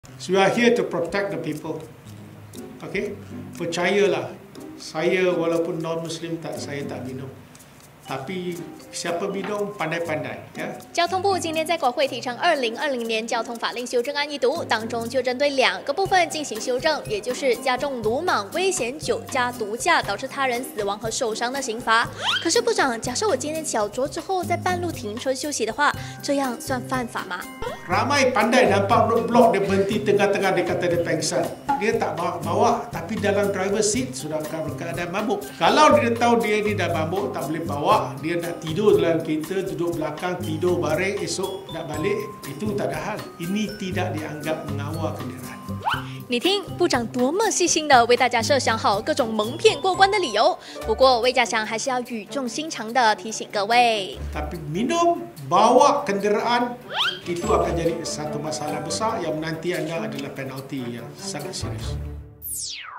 So we are here to protect the people. Okay? Percayalah, saya walaupun non-Muslim saya tak minum. Tapi siapa minum pandai-pandai, ya. 交通部今天在国会提成2020年交通法令修正案一读，当中就针对2个部分进行修正，也就是加重鲁莽、危险酒驾、毒驾导致他人死亡和受伤的刑罚。可是部长，假设我今天小酌之后在半路停车休息的话，这样算犯法吗？ Ramai pandai nampak blok dia berhenti tengah-tengah dia kata dia pengsan. Dia tak bawa tapi dalam driver seat sudah keadaan mabuk. Kalau dia tahu dia ni dah mabuk tak boleh bawa, dia nak tidur dalam kereta, duduk belakang, tidur baring, esok nak balik, itu tak ada hal. Ini tidak dianggap mengawal kenderaan. 你听部长多么细心的为大家设想好各种蒙骗过关的理由。不过魏家祥还是要语重心长的提醒各位。 Tapi minum, bawa kenderaan itu akan jadi satu masalah besar yang menanti anda adalah penalti yang sangat serius.